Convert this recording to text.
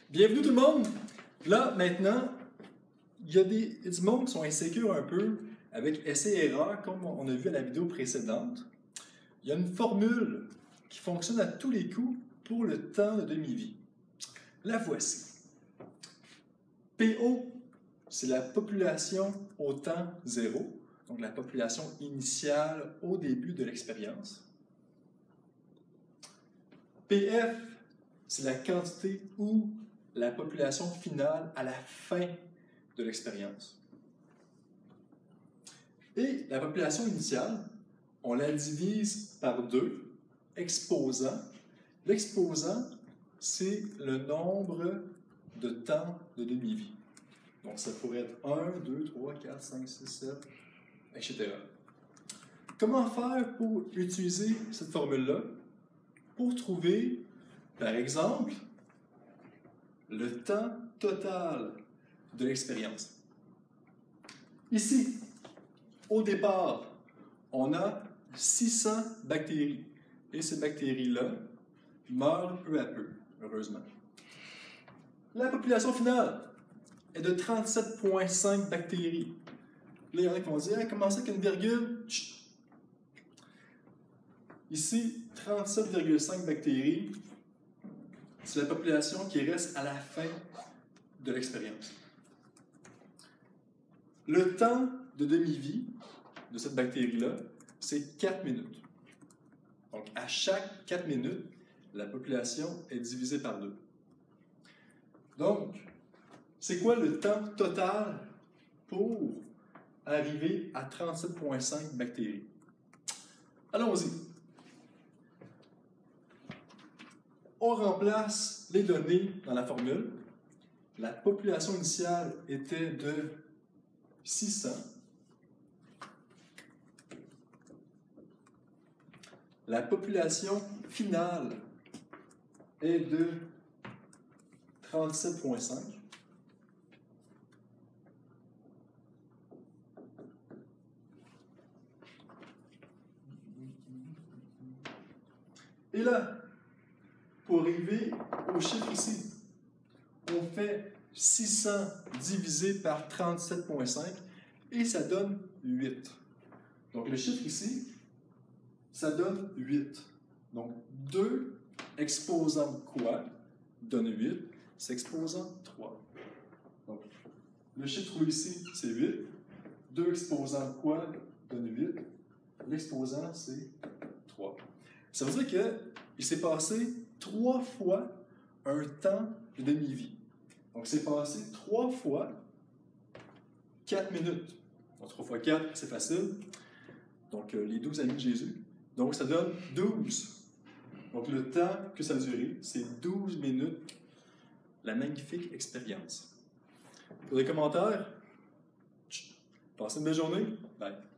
Bienvenue tout le monde! Là, maintenant, il y a du monde qui sont insécures un peu avec essai-erreur, comme on a vu à la vidéo précédente. Il y a une formule qui fonctionne à tous les coups pour le temps de demi-vie. La voici. PO, c'est la population au temps zéro, donc la population initiale au début de l'expérience. PF, c'est la quantité ou la population finale à la fin de l'expérience. Et la population initiale, on la divise par 2, exposant. L'exposant, c'est le nombre de temps de demi-vie. Donc, ça pourrait être 1, 2, 3, 4, 5, 6, 7, etc. Comment faire pour utiliser cette formule-là? Pour trouver, par exemple, le temps total de l'expérience. Ici, au départ, on a 600 bactéries. Et ces bactéries-là meurent peu à peu, heureusement. La population finale est de 37,5 bactéries. Là, il y en a qui vont dire, comment ça qu'une virgule? Chut. Ici, 37,5 bactéries, c'est la population qui reste à la fin de l'expérience. Le temps de demi-vie de cette bactérie-là, c'est 4 minutes. Donc, à chaque 4 minutes, la population est divisée par 2. Donc, c'est quoi le temps total pour arriver à 37,5 bactéries? Allons-y. On remplace les données dans la formule. La population initiale était de 600. La population finale est de 37,5. Et là, pour arriver au chiffre ici, on fait 600 divisé par 37,5 et ça donne 8. Donc le chiffre ici, ça donne 8. Donc 2 exposant quoi donne 8, c'est exposant 3. Donc le chiffre ici, c'est 8. 2 exposant quoi donne 8. L'exposant, c'est 3. Ça veut dire qu'il s'est passé 3 fois un temps de demi-vie. Donc, c'est passé 3 fois 4 minutes. Donc, 3 fois 4, c'est facile. Donc, les 12 amis de Jésus. Donc, ça donne 12. Donc, le temps que ça a duré, c'est 12 minutes. La magnifique expérience. Pour des commentaires, passez une belle journée. Bye.